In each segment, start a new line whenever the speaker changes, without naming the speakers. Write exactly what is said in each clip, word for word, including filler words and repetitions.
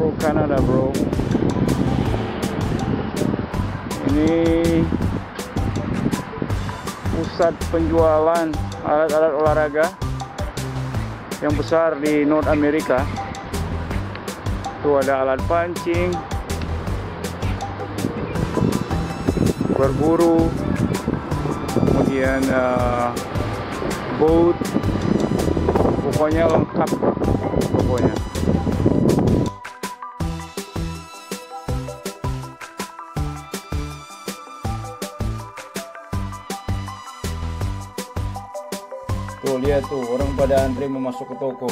Bro, Canada bro. Ini pusat penjualan alat-alat olahraga yang besar di North America. Itu ada alat pancing, berburu, kemudian uh, boat, pokoknya lengkap pokoknya. Tuh lihat tuh, orang pada antri mau masuk ke toko.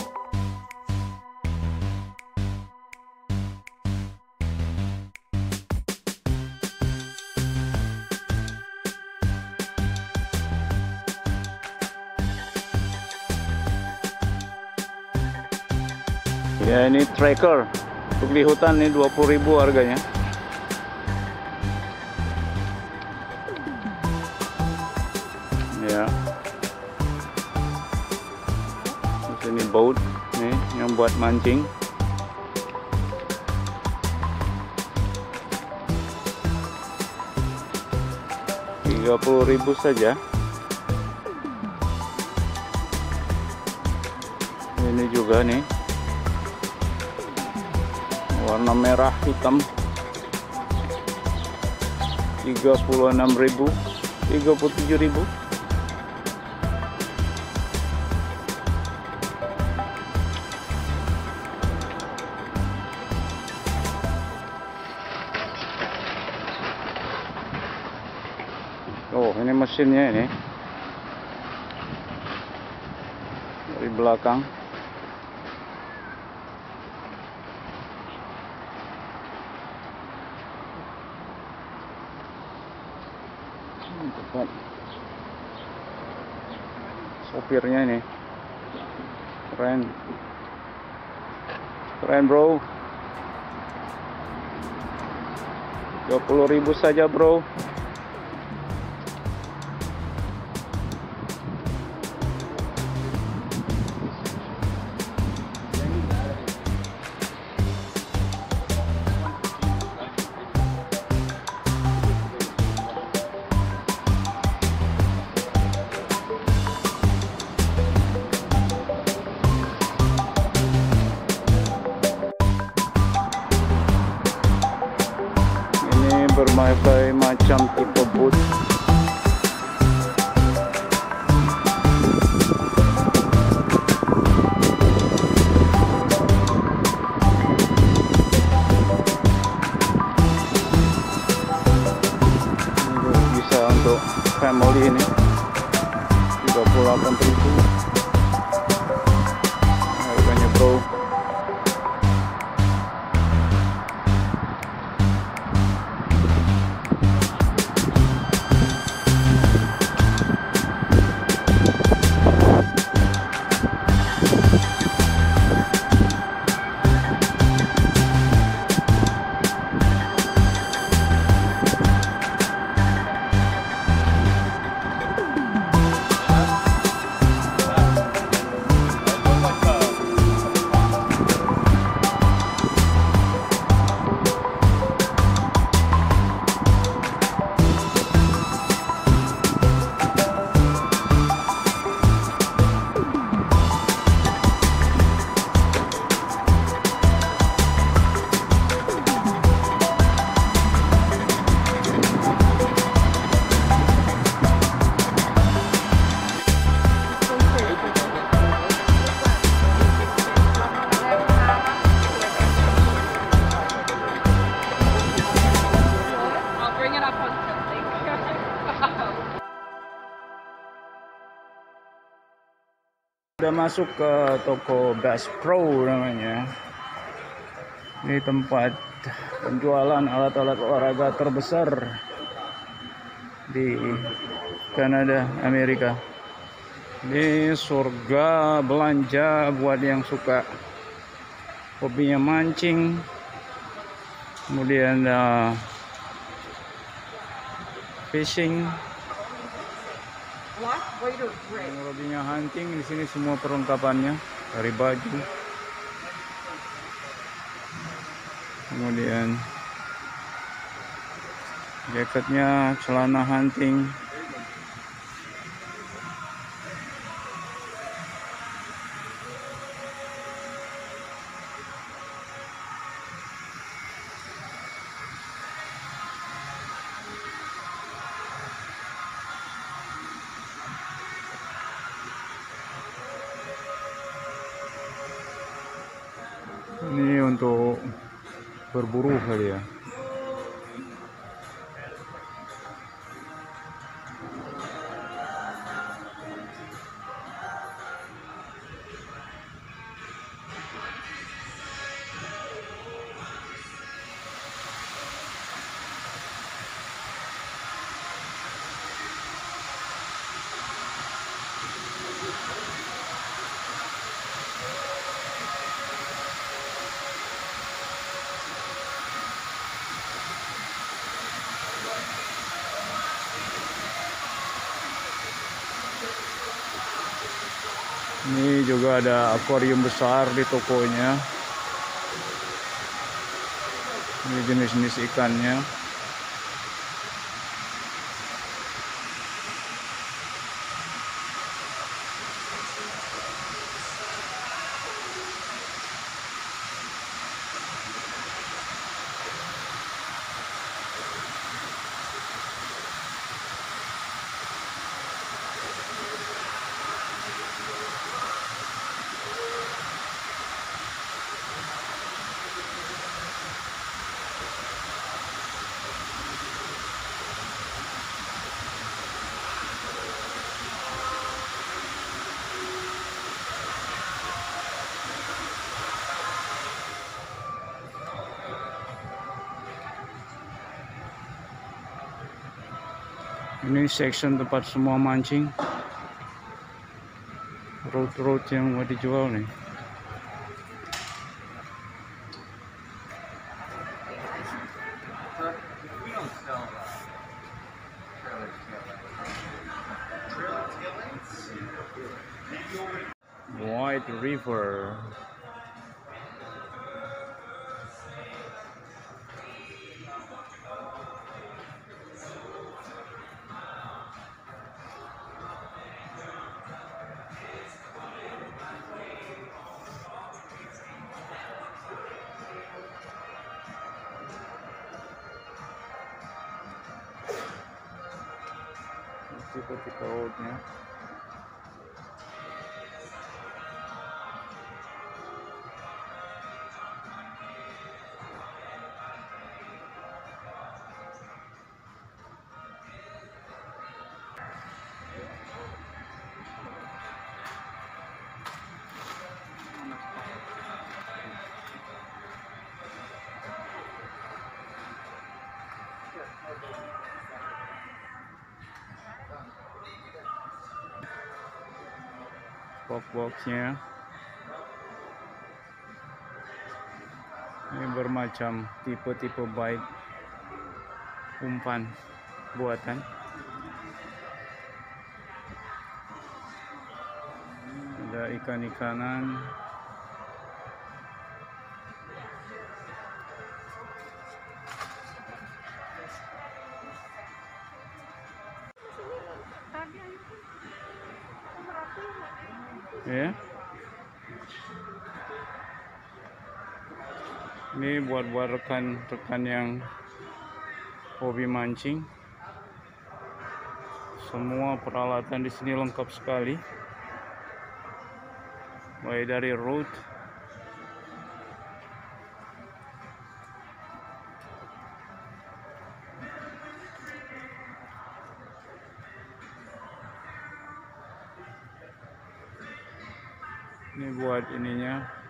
Ya, ini tracker untuk di hutan, ini dua puluh ribu harganya. Ya. Terus ini boat nih yang buat mancing. tiga puluh ribu saja. Ini juga nih, warna merah hitam, tiga puluh enam ribu, tiga puluh tujuh ribu. Oh, ini mesinnya ini dari belakang. Tempat sopirnya ini keren, keren bro. Tiga puluh ribu saja bro. Berbagai macam tipe boot. Ini bisa untuk family ini tiga puluh delapan ribu harganya bro. Udah masuk ke toko Bass Pro namanya. Ini tempat penjualan alat-alat olahraga terbesar di Kanada, Amerika. Ini surga belanja buat yang suka hobinya mancing, kemudian uh, fishing. Yang hobinya hunting, di sini semua perlengkapannya dari baju, Kemudian jaketnya celana hunting. Ini untuk berburu kali ya. Ini juga ada akuarium besar di tokonya. Ini jenis-jenis ikannya. Ini section tempat semua mancing. Road-road yang mau dijual nih. White River. Tipe-tipe roadnya. Box-boxnya ini bermacam tipe-tipe bait umpan buatan. Ada ikan-ikanan. Ya. Ini buat-buat rekan-rekan yang hobi mancing. Semua peralatan di sini lengkap sekali. Mulai dari rod, ini buat ininya